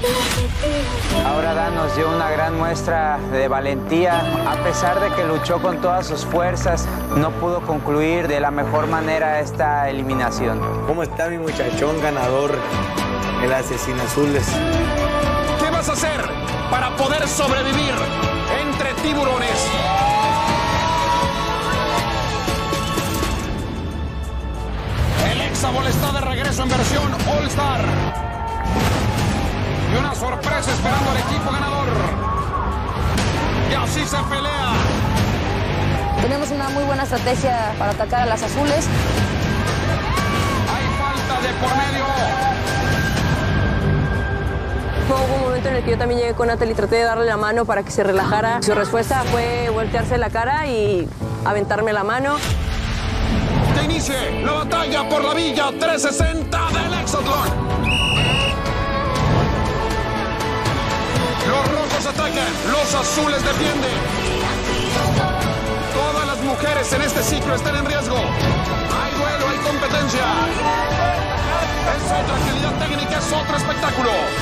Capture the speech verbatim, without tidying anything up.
Ahora Dan nos dio una gran muestra de valentía. A pesar de que luchó con todas sus fuerzas, no pudo concluir de la mejor manera esta eliminación. ¿Cómo está mi muchachón ganador, el Asesino Azules? ¿Qué vas a hacer para poder sobrevivir entre tiburones? El Hexaball está de regreso en versión All Star. Y una sorpresa esperando al equipo ganador. Y así se pelea. Tenemos una muy buena estrategia para atacar a las azules. Hay falta de por medio. Hubo un momento en el que yo también llegué con Natalie y traté de darle la mano para que se relajara. Su respuesta fue voltearse la cara y aventarme la mano. Que inicie la batalla por la Villa trescientos sesenta del Hexatlón. Los rojos atacan, los azules defienden. Todas las mujeres en este ciclo están en riesgo. Hay duelo, hay competencia. Es otra calidad técnica, es otro espectáculo.